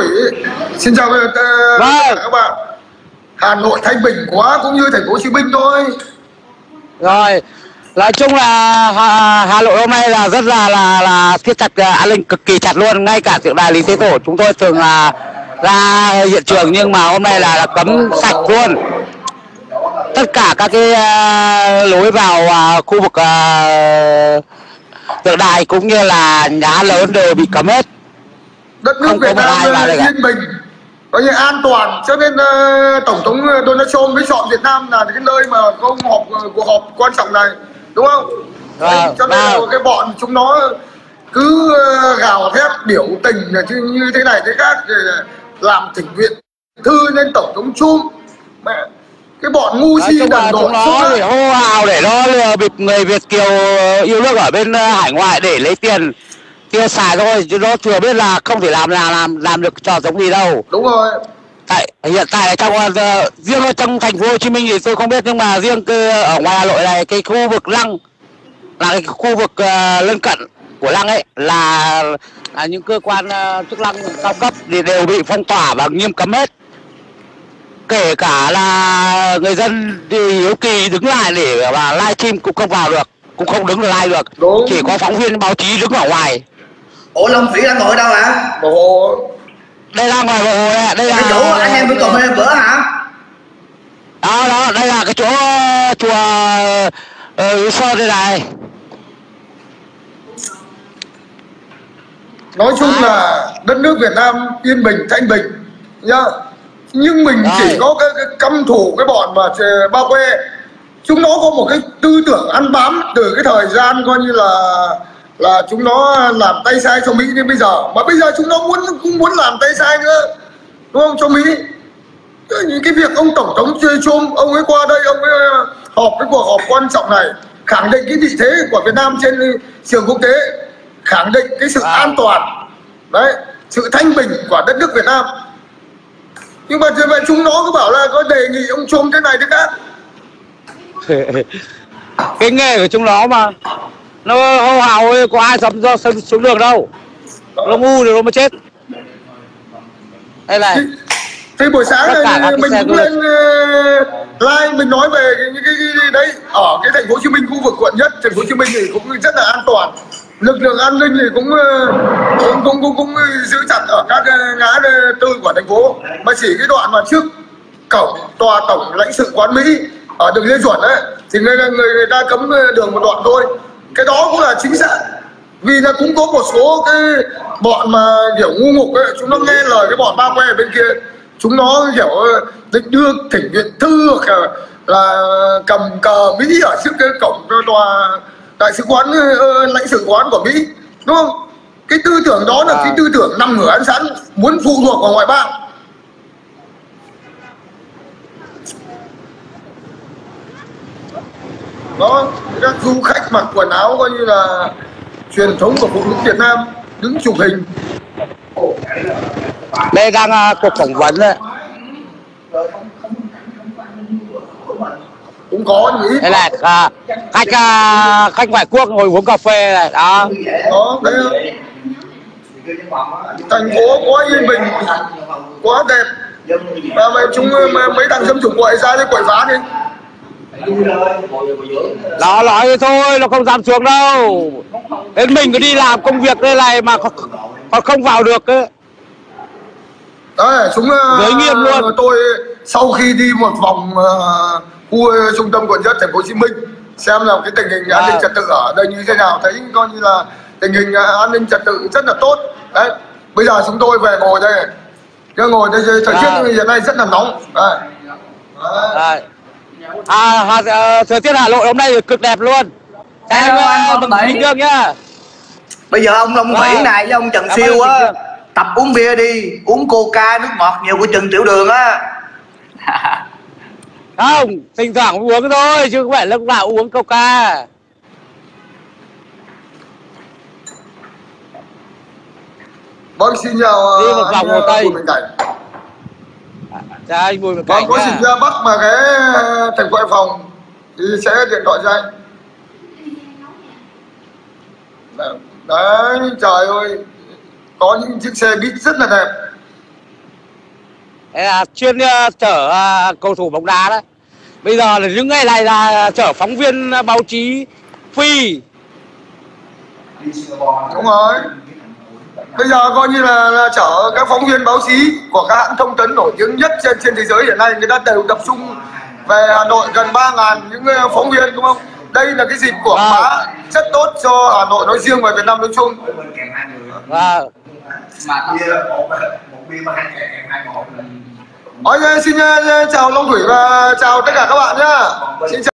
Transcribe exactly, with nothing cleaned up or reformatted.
Thủy. Xin chào uh, vâng. các bạn. Hà Nội thanh bình quá, cũng như thành phố Hồ Chí Minh thôi. Rồi, nói chung là Hà, Hà Nội hôm nay là rất là là là siết chặt an ninh cực kỳ chặt luôn. Ngay cả tượng đài Lý Thái Tổ chúng tôi thường là ra hiện trường, nhưng mà hôm nay là, là cấm sạch luôn. Tất cả các cái uh, lối vào uh, khu vực uh, tượng đài cũng như là nhà lớn đều bị cấm hết. Đất nước Không Việt có một ai vào Nam đây cả. yên bình, coi như an toàn, cho nên uh, Tổng thống Donald Trump mới chọn Việt Nam là cái nơi mà có ông họp cuộc họp quan trọng này, đúng không? Vâng, Đấy, cho nên là vâng. cái bọn chúng nó cứ uh, gào thét biểu tình là chứ như thế này thế khác, rồi làm thỉnh viện thư lên Tổng thống Trump. Mẹ, cái bọn ngu si đần độn chúng nó để hô hào để nó lừa bịp người Việt kiều yêu nước ở bên hải ngoại để lấy tiền tiêu xài thôi, chứ nó chưa biết là không thể làm là làm làm được trò giống gì đâu. Đúng rồi. Tại hiện tại trong uh, riêng ở trong thành phố Hồ Chí Minh thì tôi không biết, nhưng mà riêng cái, ở ngoài Hà Nội này, cái khu vực Lăng là cái khu vực uh, lân cận của Lăng ấy là, là những cơ quan uh, chức năng cao cấp thì đều bị phong tỏa và nghiêm cấm hết. Kể cả là người dân thì hiếu kỳ đứng lại để mà live stream cũng không vào được, cũng không đứng live được. Đúng. Chỉ có phóng viên báo chí đứng ở ngoài. Ủa Long Thủy đang ngồi đâu hả? Bồ Hồ. Đây là ngoài Bồ Hồ này, đây là cái chỗ anh em vẫn còn bên bữa hả? Đó đó, đây là cái chỗ chùa uh, Sơn đây này. Nói chung là đất nước Việt Nam yên bình thanh bình nhá, nhưng mình Rồi. chỉ có cái, cái căm thù cái bọn mà bao que. Chúng nó có một cái tư tưởng ăn bám từ cái thời gian coi như là là chúng nó làm tay sai cho Mỹ đến bây giờ, mà bây giờ chúng nó muốn cũng muốn làm tay sai nữa, đúng không, cho Mỹ. Những cái việc ông Tổng thống Trump, ông ấy qua đây, ông ấy họp cái cuộc họp quan trọng này, khẳng định cái vị thế của Việt Nam trên trường quốc tế, khẳng định cái sự à. an toàn, đấy, sự thanh bình của đất nước Việt Nam. Nhưng mà vậy chúng nó cứ bảo là có đề nghị ông Trump thế này thế khác. Cái nghề của chúng nó mà nó hô hào có ai dám do xuống đường đâu, nó ngu rồi nó mới chết. Đây này. Thế, thế buổi sáng này mình cũng lên uh, live mình nói về những cái, cái, cái đấy ở cái thành phố Hồ Chí Minh, khu vực quận nhất thành phố Hồ Chí Minh thì cũng rất là an toàn. Lực lượng an ninh thì cũng cũng cũng, cũng, cũng giữ chặt ở các ngã tư của thành phố, mà chỉ cái đoạn mà trước cổng tòa tổng lãnh sự quán Mỹ ở đường Lê Duẩn ấy thì người, người, người ta cấm đường một đoạn thôi. Cái đó cũng là chính xác, vì là cũng có một số cái bọn mà kiểu ngu ngục ấy, chúng nó nghe lời cái bọn bao que ở bên kia, chúng nó kiểu định đưa thỉnh viện thư hoặc là, là cầm cờ Mỹ ở trước cái cổng tòa đại sứ quán, lãnh sự quán của Mỹ, đúng không? Cái tư tưởng đó là à. cái tư tưởng nằm ngửa ăn sẵn, muốn phụ thuộc vào ngoại bang. Đó, các du khách mặc quần áo coi như là truyền thống của phụ nữ Việt Nam đứng chụp hình. Đây đang uh, cuộc phỏng vấn đấy. Cũng có những đây là uh, khách uh, khách ngoại quốc ngồi uống cà phê này đó. Đó, đấy. Thành phố quá yên bình, quá đẹp. Và vậy chúng mấy thằng xâm chủng quậy ra đi quậy phá đi. Nó nói thôi, nó không dám xuống đâu. Đến mình cứ đi làm công việc đây này mà còn không vào được ấy. Đấy, chúng giới nghiêm luôn. Tôi sau khi đi một vòng uh, khu trung tâm quận nhất thành phố Hồ Chí Minh xem là cái tình hình an ninh trật tự ở đây như thế nào, thấy coi như là tình hình an ninh trật tự rất là tốt. Đấy, bây giờ chúng tôi về ngồi đây, cái ngồi đây thời tiết hiện nay rất là nóng. Đây. Đấy. À, à, thời tiết Hà Nội hôm nay cực đẹp luôn. Em mừng Bình Dương nhá. Bây giờ ông Long Thủy này với ông Trần Cảm Siêu á, tập uống bia đi, uống coca nước ngọt nhiều của Trần Tiểu Đường á. Không, thỉnh thoảng uống thôi chứ không phải lúc nào uống coca. Vâng, xin chào đi một vòng Hồ Tây. Bùi Mạnh Cảnh. Chào anh Bùi Mạnh Vâng, Cảnh. có gì ra Bắc mà cái thành phố Hải Phòng thì sẽ điện thoại cho anh. Đấy, trời ơi, có những chiếc xe buýt rất là đẹp. là chuyên uh, chở uh, cầu thủ bóng đá đấy. Bây giờ là những ngày này là chở phóng viên uh, báo chí phi. Đúng rồi. Bây giờ coi như là, là chở các phóng viên báo chí của các hãng thông tấn nổi tiếng nhất trên trên thế giới hiện nay, người ta đều tập trung về Hà Nội, gần ba ngàn những phóng viên, đúng không? Đây là cái dịp quảng bá rất tốt cho Hà Nội nói riêng và Việt Nam nói chung. Vâng. Ôi, xin chào Long Thủy và chào tất cả các bạn nhá. Xin chào.